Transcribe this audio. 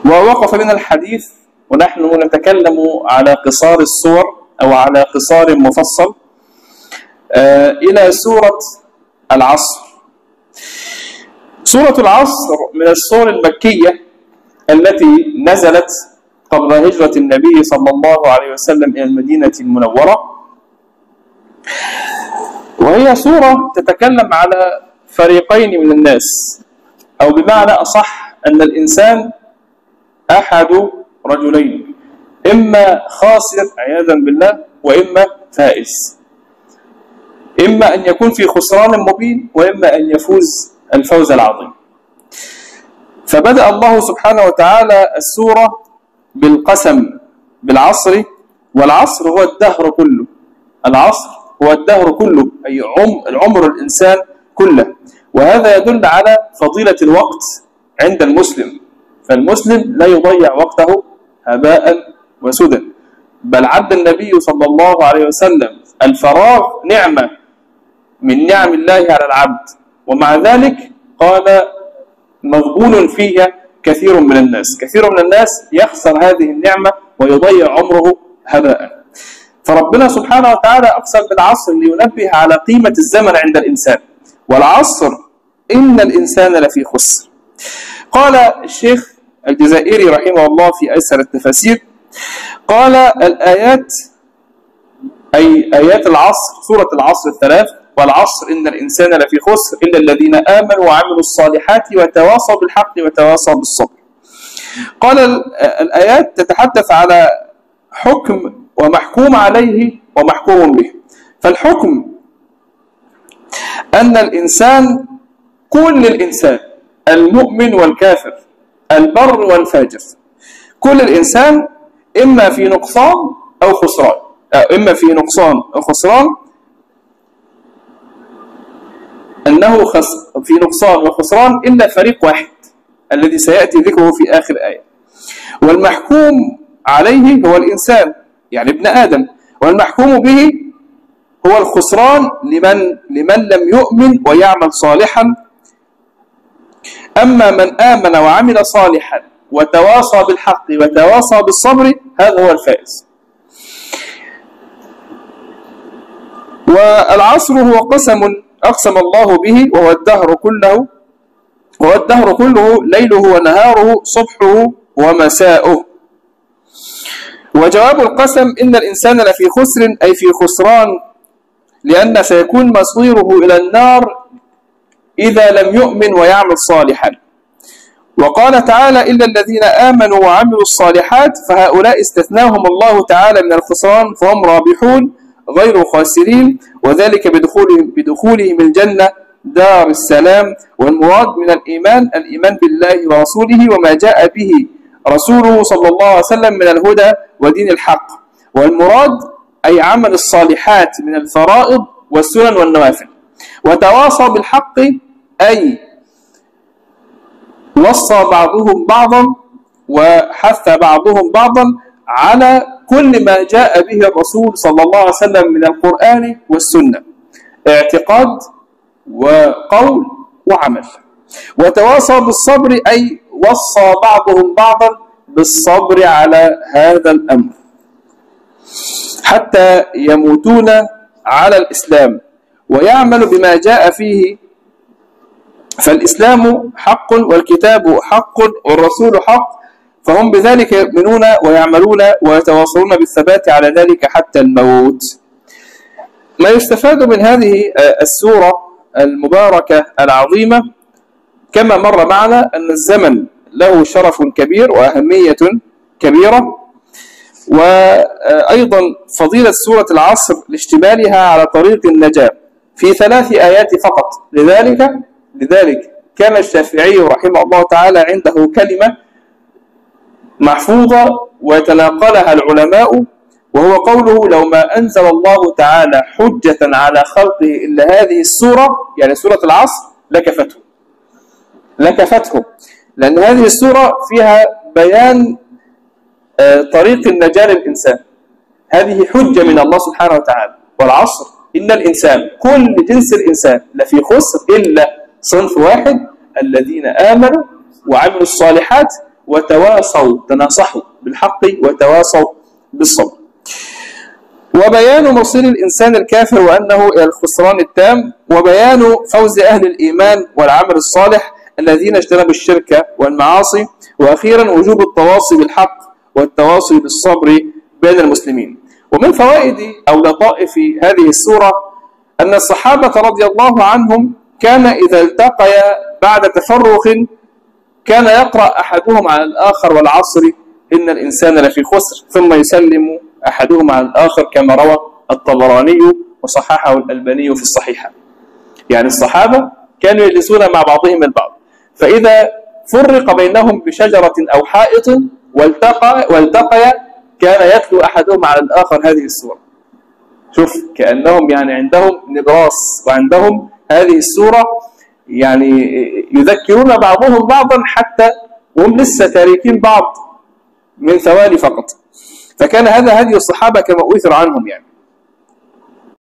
ووقف بنا الحديث ونحن نتكلم على قصار السور أو على قصار مفصل إلى سورة العصر. سورة العصر من السور المكية التي نزلت قبل هجرة النبي صلى الله عليه وسلم إلى المدينة المنورة، وهي سورة تتكلم على فريقين من الناس، أو بمعنى أصح أن الإنسان أحد رجلين، إما خاسر عياذا بالله وإما فائز، إما أن يكون في خسران مبين وإما أن يفوز الفوز العظيم. فبدأ الله سبحانه وتعالى السورة بالقسم بالعصر، والعصر هو الدهر كله، العصر هو الدهر كله أي العمر الإنسان كله، وهذا يدل على فضيلة الوقت عند المسلم، فالمسلم لا يضيع وقته هباء وسدى، بل عد النبي صلى الله عليه وسلم الفراغ نعمة من نعم الله على العبد، ومع ذلك قال مغبون فيها كثير من الناس، كثير من الناس يخسر هذه النعمة ويضيع عمره هباء. فربنا سبحانه وتعالى أقسم بالعصر لينبه على قيمة الزمن عند الإنسان، والعصر إن الإنسان لفي خسر. قال الشيخ الجزائري رحمه الله في أيسر التفاسير، قال الآيات أي آيات العصر، سورة العصر الثلاث، والعصر إن الإنسان لفي خسر إلا الذين آمنوا وعملوا الصالحات وتواصوا بالحق وتواصوا بالصبر. قال الآيات تتحدث على حكم ومحكوم عليه ومحكوم به. فالحكم أن الإنسان، كل الإنسان، المؤمن والكافر، البر والفاجر، كل الإنسان إما في نقصان أو خسران، إما في نقصان أو خسران، أنه في نقصان وخسران إلا فريق واحد الذي سيأتي ذكره في آخر آية. والمحكوم عليه هو الإنسان يعني ابن آدم، والمحكوم به هو الخسران لمن لم يؤمن ويعمل صالحا. أما من آمن وعمل صالحا وتواصى بالحق وتواصى بالصبر هذا هو الفائز. والعصر هو قسم أقسم الله به، وهو الدهر كله ليله ونهاره، صبحه ومساؤه. وجواب القسم إن الإنسان لفي خسر أي في خسران، لأن سيكون مصيره إلى النار إذا لم يؤمن ويعمل صالحا. وقال تعالى إلا الذين آمنوا وعملوا الصالحات، فهؤلاء استثناهم الله تعالى من الخسران، فهم رابحون غير خاسرين، وذلك بدخولهم الجنة دار السلام. والمراد من الإيمان بالله ورسوله وما جاء به رسوله صلى الله عليه وسلم من الهدى ودين الحق. والمراد أي عمل الصالحات من الفرائض والسنن والنوافل. وتواصى بالحق أي وصى بعضهم بعضا وحث بعضهم بعضا على كل ما جاء به الرسول صلى الله عليه وسلم من القرآن والسنة، اعتقاد وقول وعمل. وتواصى بالصبر أي وصى بعضهم بعضا بالصبر على هذا الأمر حتى يموتون على الإسلام ويعمل بما جاء فيه. فالإسلام حق والكتاب حق والرسول حق، فهم بذلك يؤمنون ويعملون ويتواصلون بالثبات على ذلك حتى الموت. ما يستفاد من هذه السورة المباركة العظيمة كما مر معنا أن الزمن له شرف كبير وأهمية كبيرة، وأيضا فضيلة سورة العصر لاشتمالها على طريق النجاة في 3 آيات فقط. لذلك كان الشافعي رحمه الله تعالى عنده كلمة محفوظة ويتناقلها العلماء، وهو قوله لو ما أنزل الله تعالى حجة على خلقه إلا هذه السورة، يعني سورة العصر، لكفته، لأن هذه السورة فيها بيان طريق النجاة للإنسان، هذه حجة من الله سبحانه وتعالى. والعصر إن الإنسان، كل جنس الإنسان لفي خسر إلا صنف واحد، الذين آمنوا وعملوا الصالحات وتواصوا، تناصحوا بالحق وتواصوا بالصبر. وبيان مصير الإنسان الكافر وأنه إلى الخسران التام، وبيان فوز أهل الإيمان والعمل الصالح الذين اجتنبوا الشرك والمعاصي، وأخيرا وجوب التواصي بالحق والتواصي بالصبر بين المسلمين. ومن فوائد أو لطائف هذه السورة أن الصحابة رضي الله عنهم كان إذا التقيا بعد تفرق كان يقرأ أحدهم على الآخر والعصر إن الإنسان لفي خسر، ثم يسلم أحدهم على الآخر كما روى الطبراني وصححه الألباني في الصحيحة. يعني الصحابة كانوا يجلسون مع بعضهم البعض، فإذا فرق بينهم بشجرة أو حائط والتقيا كان يتلو أحدهم على الآخر هذه السورة. شوف كأنهم يعني عندهم نبراس وعندهم هذه السورة، يعني يذكرون بعضهم بعضا حتى وهم لسه تاركين بعض من ثواني فقط. فكان هذا هدي الصحابة كما أثر عنهم يعني.